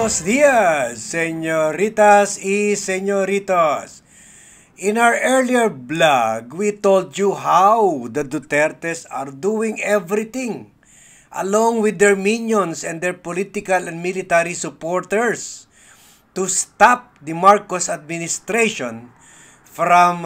Buenos días, señoritas y señoritos. In our earlier vlog, we told you how the Dutertes are doing everything, along with their minions and their political and military supporters, to stop the Marcos administration from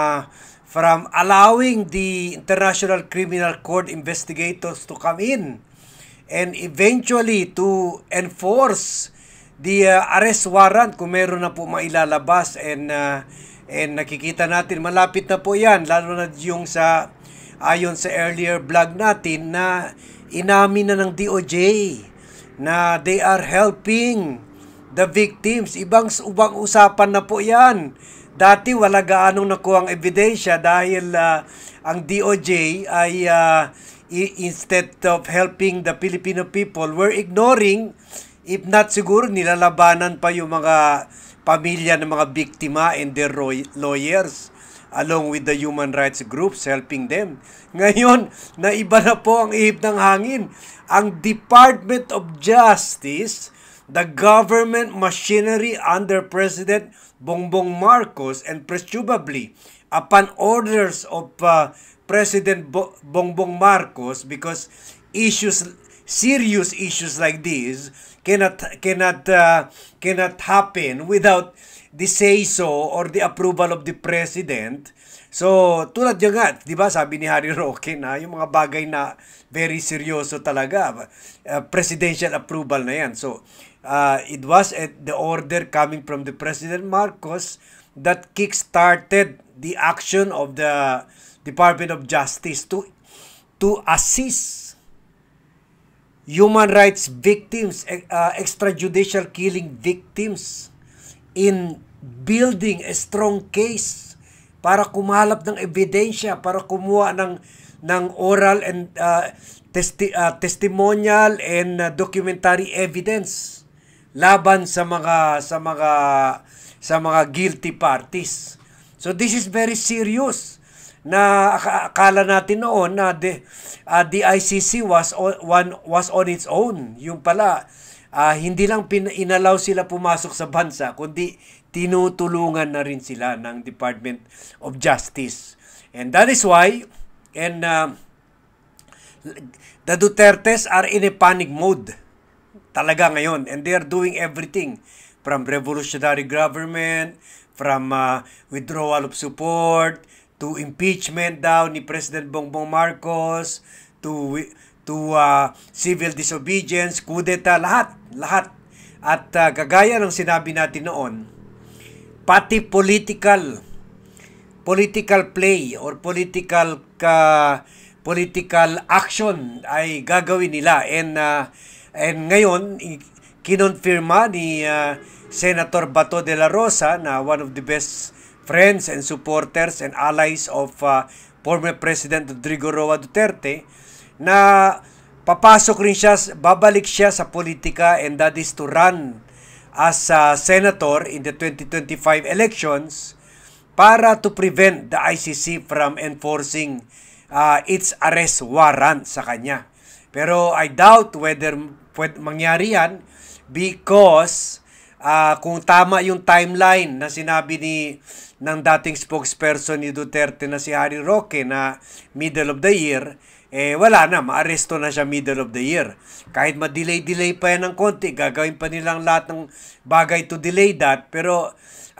allowing the International Criminal Court investigators to come in and eventually to enforce the arrest warrant kung meron na po mailalabas, and nakikita natin malapit na po yan, lalo na yung ayon sa earlier vlog natin na inamin na ng DOJ na they are helping the victims. Ibang usapan na po yan. Dati wala gaanong nakuhang ebidensya dahil ang DOJ ay instead of helping the Filipino people, were ignoring, if not siguro nilalabanan pa yung mga pamilya ng mga biktima and their lawyers, along with the human rights groups helping them. Ngayon, naiba na po ang ihip ng hangin. Ang Department of Justice, the government machinery under President Bongbong Marcos, and presumably upon orders of President Bongbong Marcos, because serious issues like this cannot happen without the say-so or the approval of the President. So, tulad niya nga, di ba, sabi ni Harry Roque na yung mga bagay na very seryoso talaga, presidential approval na yan. So, it was the order coming from the President Marcos that kick-started the action of the Department of Justice to assist human rights victims, extrajudicial killing victims, in building a strong case para kumalap ng ebidensya, para kumuha ng oral and testimonial and documentary evidence laban sa mga guilty parties. So this is very serious, na akala natin noon na the ICC was on its own. Yung pala, hindi lang inalaw sila pumasok sa bansa, kundi tinutulungan na rin sila ng Department of Justice. And that is why, the Dutertes are in a panic mode talaga ngayon, and they are doing everything from revolutionary government, from withdrawal of support, to impeachment daw ni President Bongbong Marcos, to civil disobedience, kudeta, lahat. At kagaya ng sinabi natin noon, pati political play or political action ay gagawin nila. And ngayon, kinonfirma ni Senator Bato de la Rosa, na one of the best friends and supporters and allies of former President Rodrigo Roa Duterte, na babalik siya sa politika, and that is to run as a senator in the 2025 elections para to prevent the ICC from enforcing its arrest warrant sa kanya. Pero I doubt whether mangyari yan, because kung tama yung timeline na sinabi ng dating spokesperson ni Duterte na si Harry Roque na middle of the year, wala na, maaresto na siya middle of the year. Kahit ma-delay pa yan ng konti, gagawin pa nilang lahat ng bagay to delay that, pero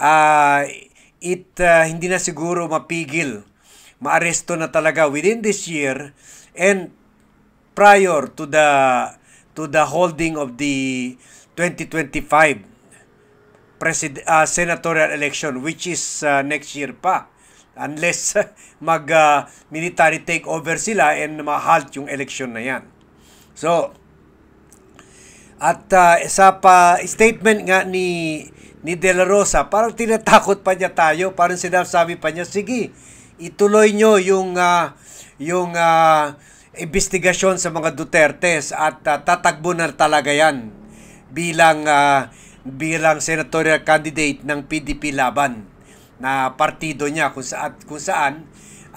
hindi na siguro mapigil. Maaresto na talaga within this year and prior to the holding of the 2025 senatorial election, which is next year pa, unless military takeover sila and ma-halt yung election na yan. So, at sa statement nga ni De La Rosa, parang tinatakot pa niya tayo, parang sinasabi pa niya, sige, ituloy nyo yung investigasyon sa mga Dutertes at tatagbo na talaga yan bilang senatorial candidate ng PDP Laban, na partido niya kung saan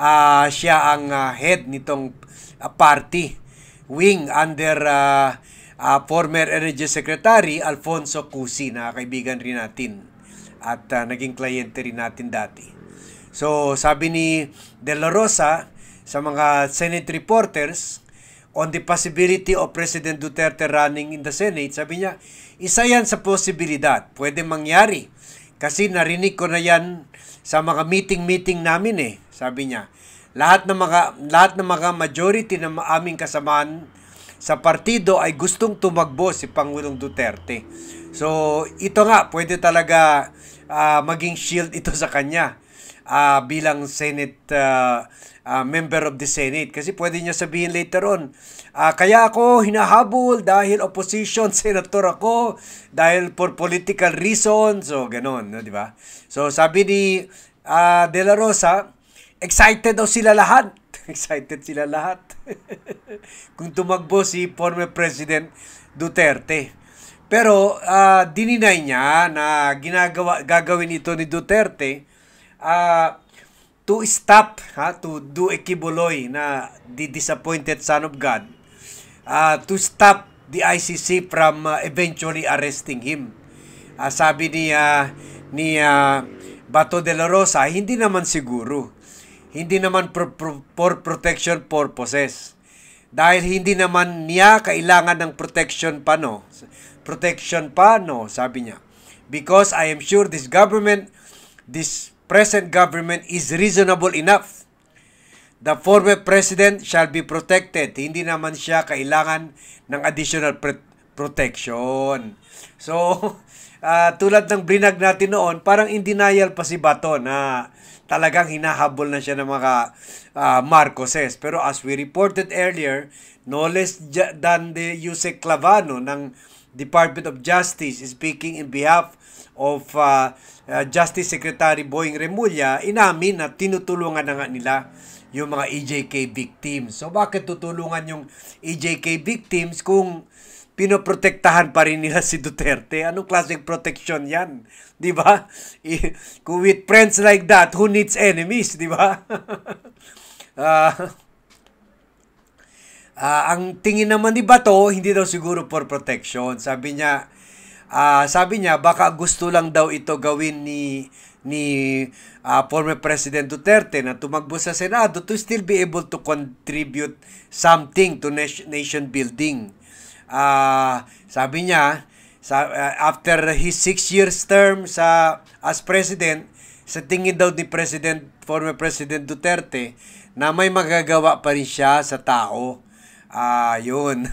siya ang head nitong party wing under former Energy Secretary Alfonso Cusi, na kaibigan rin natin at naging kliyente rin natin dati. So sabi ni De La Rosa sa mga Senate reporters on the possibility of President Duterte running in the Senate, sabi niya, isa yan sa posibilidad. Pwede mangyari. Kasi narinig ko na yan sa mga meeting namin sabi niya. Lahat ng mga majority ng aming kasamaan sa partido ay gustong tumakbo si Pangulong Duterte. So ito nga, pwede talaga maging shield ito sa kanya bilang Senate member of the Senate. Kasi pwede niya sabihin later on, kaya ako hinahabol dahil opposition senator ako, dahil for political reasons, so ganon, no, di ba? So sabi ni De La Rosa, excited daw sila lahat. Excited sila lahat. Kung tumakbo si former President Duterte. Pero dininay niya na gagawin ito ni Duterte to stop, to do a kibuloy na the disappointed son of God, to stop the ICC from eventually arresting him. Sabi ni Bato de la Rosa, hindi naman siguro. Hindi naman for protection purposes. Dahil hindi naman niya kailangan ng protection pa, no? Protection pa, no? Sabi niya. Because I am sure this present government is reasonable enough. The former president shall be protected. Hindi naman siya kailangan ng additional protection. So, tulad ng brinag natin noon, parang in denial pa si Bato na talagang hinahabol na siya ng mga Marcoses. Pero as we reported earlier, no less than the Yusek Clavano ng Department of Justice speaking in behalf of Justice Secretary Boying Remulla, inamin na tinutulungan na nga nila yung mga EJK victims. So bakit tutulungan yung EJK victims kung pinoprotektahan pa rin nila si Duterte? Anong klaseng protection yan? Di ba? Kung with friends like that, who needs enemies? Di ba? Ang tingin naman ni Bato, hindi daw siguro for protection. Sabi niya baka gusto lang daw ito gawin ni former President Duterte na tumakbo sa Senado to still be able to contribute something to nation building. Sabi niya, after his 6 years term as president, sa tingin daw ni former President Duterte, na may magagawa pa rin siya sa tao. Yun.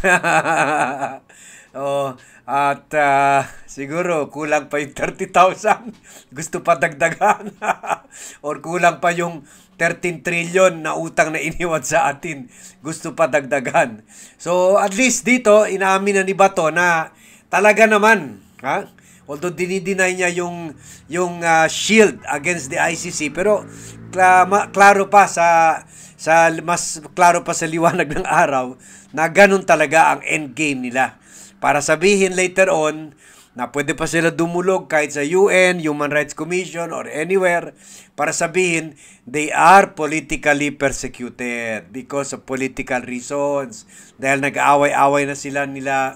At siguro kulang pa yung 30,000. Gusto pa dagdagan. Or kulang pa yung 13 trillion na utang na iniwan sa atin. Gusto pa dagdagan. So at least dito, inaamin na ni Bato na talaga naman, although dinideny niya yung shield against the ICC, pero klaro pa mas klaro pa sa liwanag ng araw na ganun talaga ang endgame nila. Para sabihin later on na pwede pa sila dumulog kahit sa UN, Human Rights Commission, or anywhere, para sabihin they are politically persecuted because of political reasons. Dahil nag-aaway-away na sila nila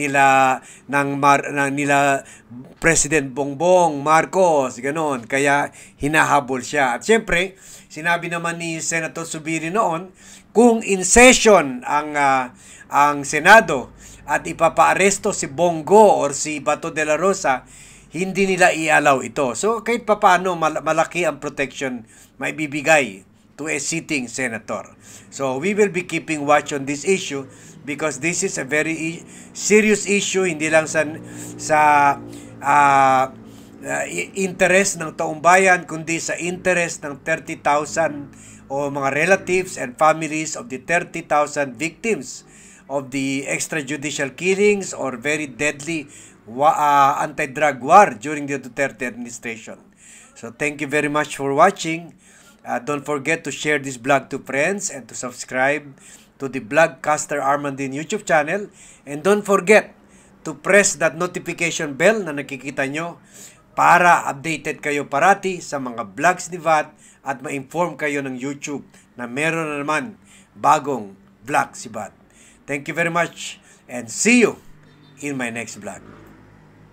President Bongbong Marcos, ganoon. Kaya hinahabol siya. At siyempre, sinabi naman ni Senator Zubiri noon, kung in session ang Senado at ipapaaresto si Bongo or si Bato de la Rosa, hindi nila i-allow ito. So kahit papaano malaki ang protection may bibigay to a sitting senator. So we will be keeping watch on this issue because this is a very serious issue, hindi lang sa interest ng taong bayan, kundi sa interest ng 30,000 o mga relatives and families of the 30,000 victims of the extrajudicial killings or very deadly anti-drug war during the Duterte administration. So thank you very much for watching. Don't forget to share this vlog to friends and to subscribe to the Vlogcaster Armandin YouTube channel. And don't forget to press that notification bell na nakikita nyo para updated kayo parati sa mga vlogs ni VAT at ma-inform kayo ng YouTube na meron na naman bagong vlog si VAT. Thank you very much and see you in my next vlog.